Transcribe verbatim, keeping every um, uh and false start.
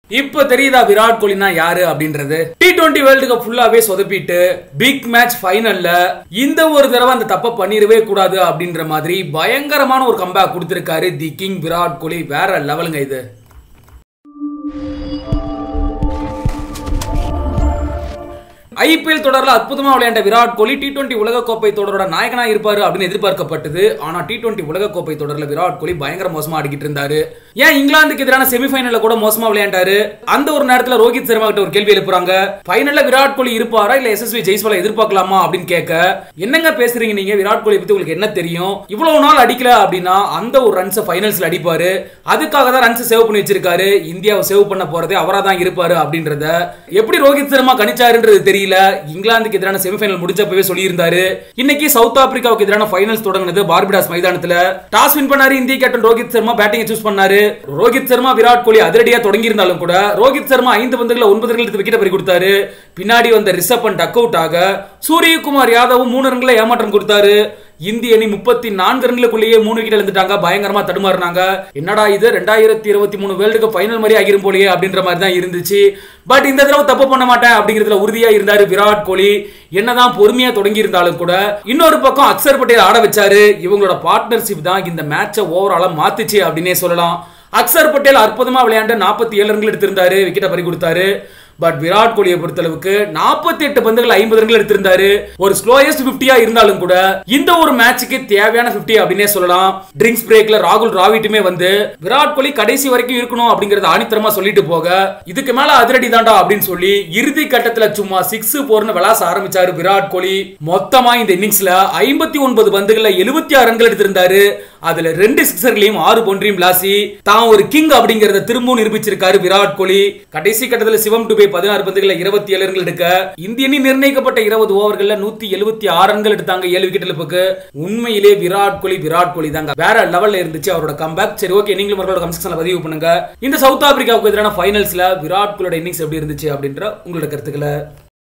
இப்ப தெரியுதா விராட் கோலினா யாரு அப்படின்றது. டி டுவெண்டி வேர்ல்டு கப் ஃபுல்லாவே சொதப்பிட்டு பிக் மேட்ச் ஃபைனல்ல இந்த ஒரு தடவை அந்த தப்ப பண்ணிரவே கூடாது அப்படின்ற மாதிரி பயங்கரமான ஒரு கம்பேக் கொடுத்திருக்காரு தி கிங் விராட் கோலி. வேற லெவலுங்க இது. ஐபிஎல் தொடர்ல அற்புதமா விளையாண்ட விராட் கோலி டி டுவெண்டி உலக கோப்பை தொடரோட நாயகனா இருப்பாரு அப்படின்னு எதிர்பார்க்கப்பட்டது. ஆனா டி டுவெண்டி உலக கோப்பை தொடர்ல விராட் கோலி பயங்கர மோசமா ஆடிக்கிட்டு இருந்தாரு. ஏன் இங்கிலாந்துக்கு எதிரான செமிஃபைனல்ல கூட மோசமா விளையாண்டாரு. அந்த ஒரு நேரத்துல ரோஹித் சர்மா கிட்ட ஒரு கேள்வி எழுப்புறாங்க, ஃபைனல்ல விராட் கோலி இருப்பாரா இல்ல எஸ்எஸ்வி ஜெய்ஸ்வாலை எதிர்பார்க்கலாமா அப்படின்னு கேட்க, என்னங்க பேசுறீங்க நீங்க, விராட் கோலி பத்தி உங்களுக்கு என்ன தெரியும், இவ்வளவு நாள் அடிக்கல அப்படின்னா அந்த ஒரு ரன்ஸ் ஃபைனல்ஸ்ல அடிப்பாரு, அதுக்காக தான் ரன்ஸ் சேவ் பண்ணி வச்சிருக்காரு, இந்தியாவை சேவ் பண்ண போறதே அவரா தான் இருப்பாரு அப்படின்றத எப்படி ரோஹித் சர்மா கணிச்சாருன்றது தெரியல. இங்கிலாந்துக்கு எதிரான செமிஃபைனல் முடிஞ்சப்பவே சொல்லி இருந்தாரு. இன்னைக்கு சவுத் ஆப்பிரிக்காவுக்கு எதிரான ஃபைனல்ஸ் தொடங்குனது பார்படாஸ் மைதானத்துல. டாஸ் வின் பண்ணாரு இந்திய captain Rohit Sharma, batting choose பண்ணாரு. ரோஹித் சர்மா விராட் கோலி அதிரடியா தொடங்கி இருந்தாலும் கூட ரோஹித் சர்மா ஐந்து பந்துகள ஒன்பது ரன்கள் எடுத்து விக்கெட் பறி கொடுத்தாரு. பின்னாடி வந்த ரிஷப் பண்ட் டக் அவுட் ஆக சூரியகுமார் யாதவ் மூணு ரன்களை ஏமாற்றம் கொடுத்தாரு. இந்திய அணி முப்பத்தி நான்கு ரன்களுக்குள்ளேயே மூணு விக்கெட் இழந்துட்டாங்க. பயங்கரமா தடுமாறினாங்க. என்னடா இது ரெண்டாயிரத்தி இருபத்தி மூணு வேர்ல்டு கப் ஃபைனல் மாதிரி ஆகிரும் போலயே அப்படின்ற மாதிரி தான் இருந்துச்சு. பட் இந்த தடவை தப்பு பண்ண மாட்டேன் அப்படிங்கிறதுல உறுதியா இருந்தாரு விராட் கோலி. என்னதான் பொறுமையா தொடங்கி இருந்தாலும் கூட இன்னொரு பக்கம் அக்சர் பட்டேல் ஆட வச்சாரு. இவங்களோட பார்ட்னர்ஷிப் தான் இந்த மேட்சை ஓவராலா மாத்துச்சு அப்படின்னே சொல்லலாம். அக்சர் பட்டேல் அற்புதமா விளையாண்டு நாற்பத்தி ஏழு ரன்கள் எடுத்திருந்தாரு, விக்கெட்டை பறி கொடுத்தாரு. பட் விராட் கோலியை பொறுத்தளவுக்கு நாற்பத்தி எட்டு பந்துகள் ஐம்பது ரன்கள் எடுத்திருந்தாரு. ஒரு ஸ்லோயஸ்ட் பிப்டியா இருந்தாலும் கூட இந்த ஒரு மேட்சுக்கு தேவையான பிப்டி அப்படின்னே சொல்லலாம். ட்ரிங்க்ஸ் பிரேக்ல ராகுல் டிராவிட்டுமே வந்து விராட் கோலி கடைசி வரைக்கும் இருக்கணும் அப்படிங்கறத ஆணித்தரமா சொல்லிட்டு போக, இதுக்கு மேல அதிரடி தாண்டா அப்படின்னு சொல்லி இறுதி கட்டத்துல சும்மா சிக்ஸ் போர்னு விளாச ஆரம்பிச்சாரு விராட் கோலி. மொத்தமா இந்த இன்னிங்ஸ்ல ஐம்பத்தி ஒன்பது பந்துகள்ல எழுபத்தி ஆறு ரன்கள் எடுத்திருந்தாரு. அதுல ரெண்டு சிக்ஸர்களையும் ஆறு பவுண்டரியும் விளாசி தான் ஒரு கிங் அப்படிங்கறத திரும்பவும் நிரூபிச்சிருக்காரு விராட் கோலி. கடைசி கட்டத்துல சிவம் டுபே பதினாறு பந்துகள்ல இருபத்தி ஏழு ரன்கள் எடுக்க இந்திய அணி நிர்ணயிக்கப்பட்ட இருபது ஓவர்கள்ல நூத்தி எழுபத்தி ஆறு ரன்கள் எடுத்தாங்க, ஏழு விக்கெட் இழப்புக்கு. உண்மையிலே விராட் கோலி விராட் கோலி தாங்க, வேற லெவல்ல இருந்துச்சு அவரோட கம்பேக். சரி ஓகே, நீங்களும் உங்களோட கமெண்ட் செக்ஷன்ல பதிவு பண்ணுங்க. இந்த சவுத் ஆப்பிரிக்காவுக்கு எதிரான ஃபைனல்ஸ்ல விராட் கோலியோட இன்னிங்ஸ் எப்படி இருந்துச்சு அப்படின்ற உங்களோட கருத்துக்களை